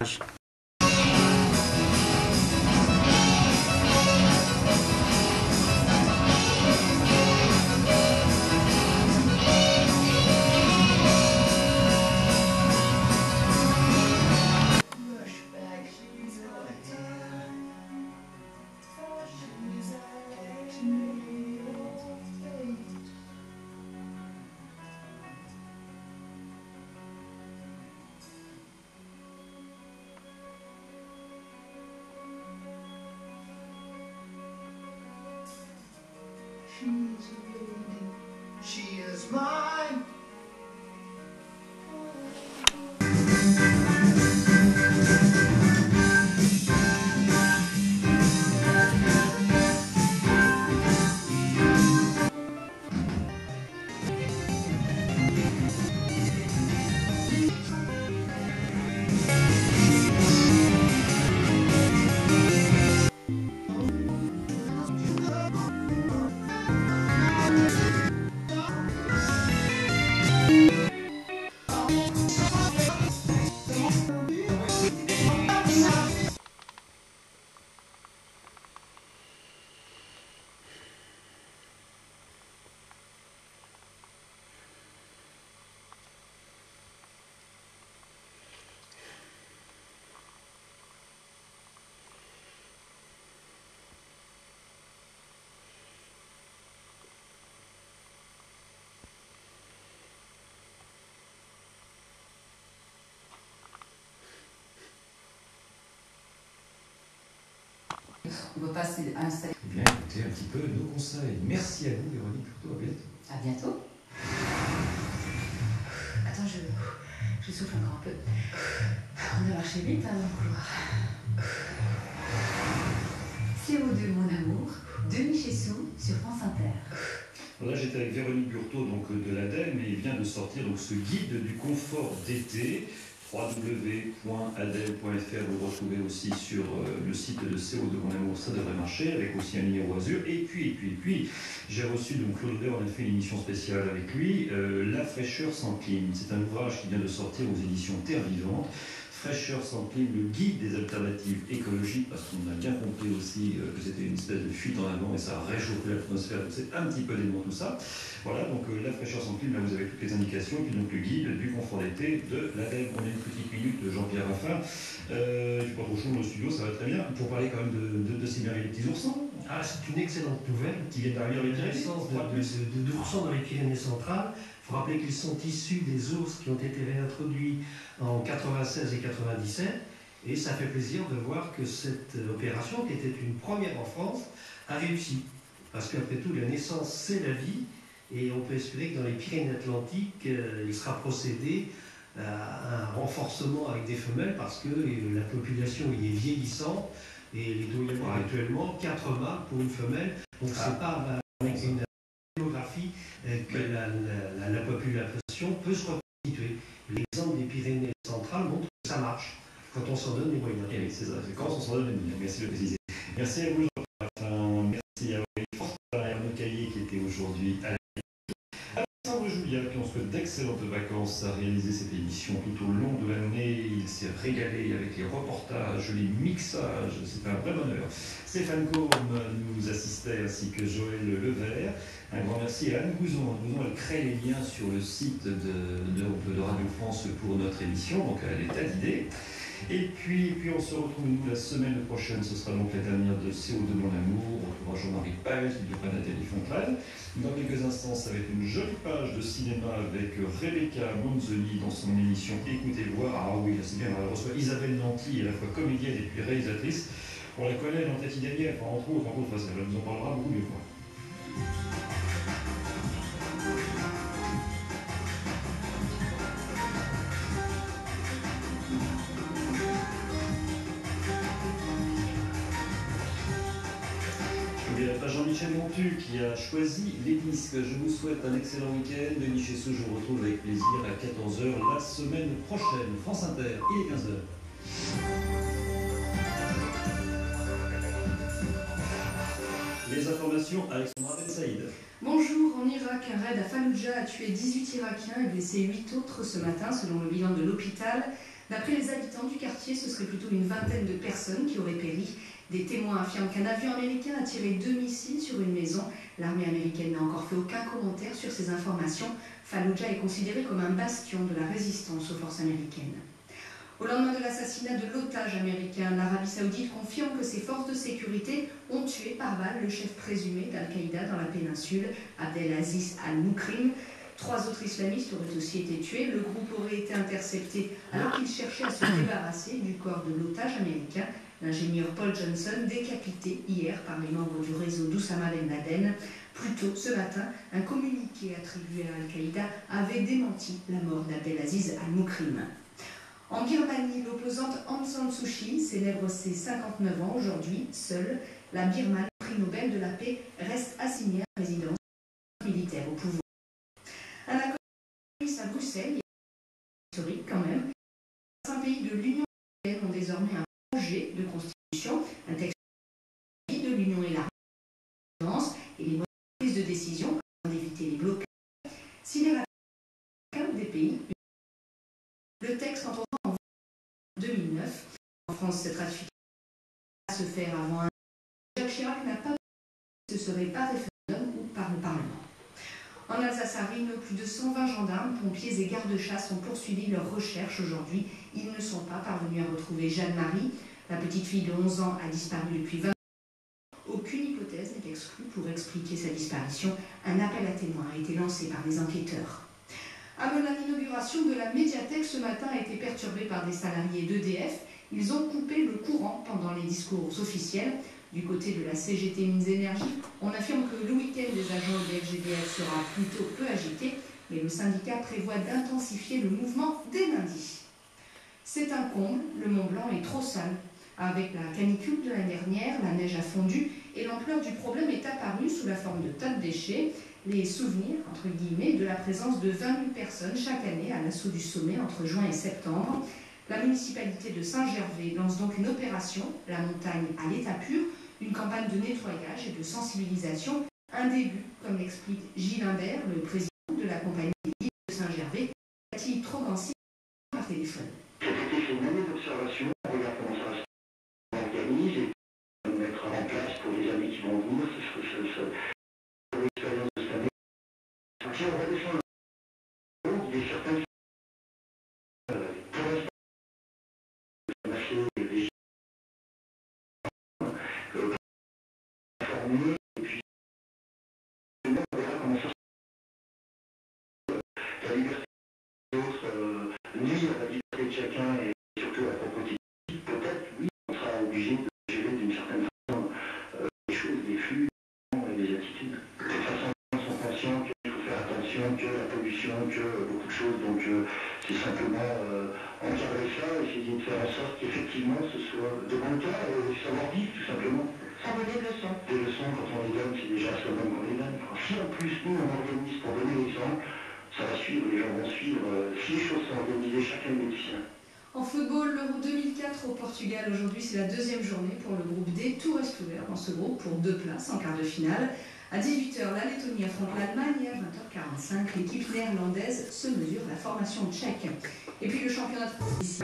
She is mine. On ne peut pas s'installer. Eh bien, écoutez un petit peu nos conseils. Merci à vous, Véronique. Plutôt à bientôt. À bientôt. Attends, je souffle encore un peu. On a marché vite dans le couloir. CO2, mon amour, Denis Chessou sur France Inter. Là, j'étais avec Véronique Burteau, donc de l'ADEME, et il vient de sortir donc, ce guide du confort d'été. www.adel.fr, vous le retrouvez aussi sur le site de CO2 Mon Amour, ça devrait marcher, avec aussi un numéro Azur. Et puis, j'ai reçu donc Claude Auder, on a fait une émission spéciale avec lui, La fraîcheur sans clim. C'est un ouvrage qui vient de sortir aux éditions Terre Vivante. Fraîcheur sans clim, le guide des alternatives écologiques, parce qu'on a bien compris aussi que c'était une espèce de fuite en avant et ça a réchauffé l'atmosphère, c'est un petit peu dément tout ça. Voilà, donc la fraîcheur sans clim, là vous avez toutes les indications, et puis donc le guide du confort d'été de l'ADEME. On a une petite minute de Jean-Pierre Raffin. Il ne fait pas trop chaud dans le studio, ça va très bien. Pour parler quand même de ces merveilleux petits oursons. Ah, c'est une excellente nouvelle. Qui viennent d'arriver dans les Pyrénées. D'oursons dans les Pyrénées centrales. Il faut rappeler qu'ils sont issus des ours qui ont été réintroduits en 96 et 97. Et ça fait plaisir de voir que cette opération, qui était une première en France, a réussi. Parce qu'après tout, la naissance, c'est la vie. Et on peut espérer que dans les Pyrénées-Atlantiques, il sera procédé à un renforcement avec des femelles parce que la population est vieillissante. Et il doit y avoir actuellement 4 mâles pour une femelle. Donc c'est pas avec une démographie que la population peut se reconstituer. L'exemple des Pyrénées centrales montre que ça marche quand on s'en donne les moyens. Et oui, c'est ça, c'est quand on s'en donne les moyens. Merci de le préciser. Merci à vous, Jean-Martin. Merci à Aurélie Fortin et Arnaud Caillé qui étaient aujourd'hui à Alexandre Julia, qui ont souhaité d'excellentes vacances à réaliser cette émission tout au long de l'année. Il s'est régalé avec les reportages, les mixages, c'était un vrai bonheur. Stéphane Combe nous assistait ainsi que Joël Levert. Un grand merci à Anne Gouzon. Anne Gouzon, elle crée les liens sur le site de Radio France pour notre émission, donc elle a des tas d'idées. Et puis on se retrouve nous la semaine prochaine, ce sera donc la dernière de CO2 Mon Amour. On retrouvera Jean-Marie Paes, il y aura Nathalie Fontaine. Dans quelques instants, ça va être une jolie page de cinéma avec Rebecca Monzoni dans son émission Écoutez voir. Ah oui, c'est bien, elle reçoit Isabelle Nanty, à la fois comédienne et puis réalisatrice. On la connaît dans Tati Daniel, enfin entre autres, elle nous en parlera beaucoup mieux. Jean-Michel Montu qui a choisi les disques. Je vous souhaite un excellent week-end. Denis Chessou, je vous retrouve avec plaisir à 14h la semaine prochaine. France Inter, il est 15h. Les informations, Alexandra Ben Saïd. Bonjour, en Irak, un raid à Fallujah a tué 18 Irakiens et blessé 8 autres ce matin, selon le bilan de l'hôpital. D'après les habitants du quartier, ce serait plutôt une vingtaine de personnes qui auraient péri. Des témoins affirment qu'un avion américain a tiré 2 missiles sur une maison. L'armée américaine n'a encore fait aucun commentaire sur ces informations. Fallujah est considéré comme un bastion de la résistance aux forces américaines. Au lendemain de l'assassinat de l'otage américain, l'Arabie Saoudite confirme que ses forces de sécurité ont tué par balle le chef présumé d'Al-Qaïda dans la péninsule, Abdelaziz al-Mukrim. 3 autres islamistes auraient aussi été tués. Le groupe aurait été intercepté alors qu'il cherchait à se débarrasser du corps de l'otage américain, l'ingénieur Paul Johnson, décapité hier par les membres du réseau d'Oussama Ben Laden. Plus tôt ce matin, un communiqué attribué à Al-Qaïda avait démenti la mort d'Abdelaziz al-Mukrim. En Birmanie, l'opposante Aung San Suu Kyi célèbre ses 59 ans aujourd'hui. Seule la Birmanie, prix Nobel de la paix, reste assignée à la résidence militaire au pouvoir. Un accord à Bruxelles, historique quand même. 5 pays de l'Union européenne ont désormais un projet de constitution, un texte de l'Union et la résidence et les moyens de décision afin d'éviter les blocages. Si les ratifications des pays, le texte entrera en 2009. En France, cette ratification va se faire avant un an. Jacques Chirac n'a pas dit que ce serait par référendum ou par le Parlement. En Alsace-Arrine, plus de 120 gendarmes, pompiers et gardes-chasse ont poursuivi leurs recherches aujourd'hui. Ils ne sont pas parvenus à retrouver Jeanne-Marie. La petite fille de 11 ans a disparu depuis 20 ans. Aucune hypothèse n'est exclue pour expliquer sa disparition. Un appel à témoins a été lancé par les enquêteurs. À Melun, l'inauguration de la médiathèque ce matin a été perturbée par des salariés d'EDF. Ils ont coupé le courant pendant les discours officiels. Du côté de la CGT Mines Énergie, on affirme que le week-end des agents de FGDF sera plutôt peu agité, mais le syndicat prévoit d'intensifier le mouvement dès lundi. C'est un comble, le Mont Blanc est trop sale. Avec la canicule de l'année dernière, la neige a fondu et l'ampleur du problème est apparue sous la forme de tas de déchets. Les souvenirs, entre guillemets, de la présence de 20 000 personnes chaque année à l'assaut du sommet entre juin et septembre. La municipalité de Saint-Gervais lance donc une opération, la montagne à l'état pur, une campagne de nettoyage et de sensibilisation. Un début, comme l'explique Gilles Imbert, le président de la compagnie de Saint-Gervais, a-t-il trop dansé par téléphone. Cet été, c'est une année d'observation. On regarde comment ça s'organise et mettre en place pour les années qui vont venir. Pour l'expérience de cette année. Si on redescend le haut, il est certain que pour l'instant, on a fait des formés et puis on verra comment ça se passe. La liberté des autres nuit à la liberté de chacun et surtout à la propriété. Peut-être, oui, on sera obligé de gérer d'une certaine façon les choses, les flux et les attitudes. De toute façon, ils sont conscients qu'il faut faire attention, que la pollution, que beaucoup de choses. Donc, c'est simplement encadrer ça, essayer de faire en sorte qu'effectivement ce soit de bon cas et savoir vivre tout simplement. Sans donner de leçons. Des leçons, quand on les donne, c'est déjà à soi-même qu'on les donne. Si en plus nous on organise pour donner l'exemple, ça va suivre, les gens vont suivre. Si les choses sont organisées, chacun est médecin. En football, l'Euro 2004 au Portugal, aujourd'hui c'est la deuxième journée pour le groupe D. Tout reste ouvert dans ce groupe pour 2 places en quart de finale. À 18h, la Lettonie affronte l'Allemagne et à 20h45, l'équipe néerlandaise se mesure la formation tchèque. Et puis le championnat de France.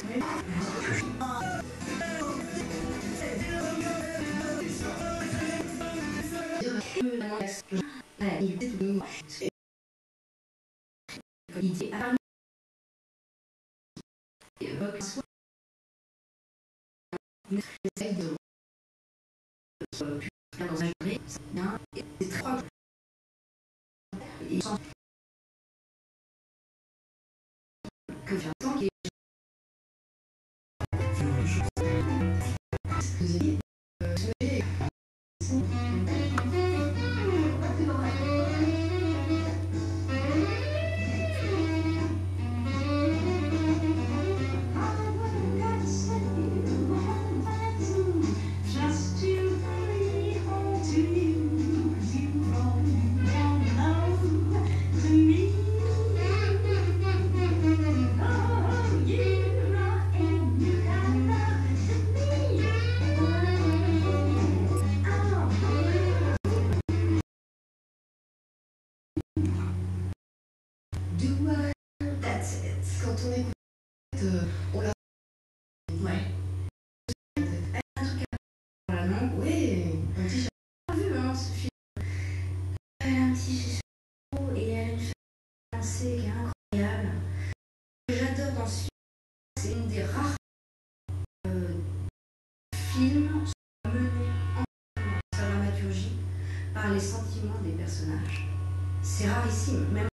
Que j'attends qu'il on l'a. Ouais. Un truc à voilà, non? Oui, un petit chapeau. Vu, hein, ce film. Elle a un petit chapeau et elle a une pensée qui est incroyable. Ce que j'adore dans ce film, c'est une des rares films menés en sa dramaturgie par les sentiments des personnages. C'est rarissime, même